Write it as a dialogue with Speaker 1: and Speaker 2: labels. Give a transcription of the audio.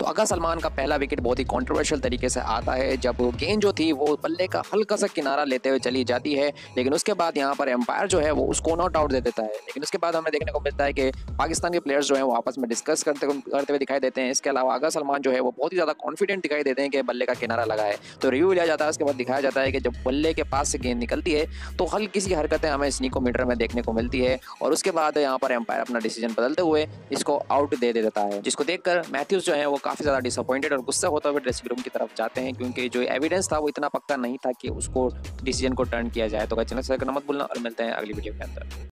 Speaker 1: तो आगा सलमान का पहला विकेट बहुत ही कंट्रोवर्शियल तरीके से आता है, जब गेंद जो थी वो बल्ले का हल्का सा किनारा लेते हुए चली जाती है, लेकिन उसके बाद यहाँ पर एम्पायर जो है वो उसको नॉट आउट दे देता है। लेकिन उसके बाद हमें देखने को मिलता है कि पाकिस्तान के प्लेयर्स जो हैं वो आपस में डिस्कस करते हुए दिखाई देते हैं। इसके अलावा आगा सलमान जो है वो बहुत ही ज़्यादा कॉन्फिडेंट दिखाई देते हैं कि बल्ले का किनारा लगा है। तो रिव्यू लिया जाता है, उसके बाद दिखाया जाता है कि जब बल्ले के पास से गेंद निकलती है तो हल्की सी हरकतें हमें स्नीकोमीटर में देखने को मिलती है, और उसके बाद यहाँ पर एम्पायर अपना डिसीजन बदलते हुए इसको आउट दे देता है, जिसको देखकर मैथ्यूज जो है वो काफ़ी ज़्यादा डिसअपॉइंटेड और गुस्सा होता हुए ड्रेसिंग रूम की तरफ जाते हैं, क्योंकि जो एविडेंस था वो इतना पक्का नहीं था कि उसको डिसीजन को टर्न किया जाए। तो चैनल सब्सक्राइब करना मत भूलना और मिलते हैं अगली वीडियो के अंदर।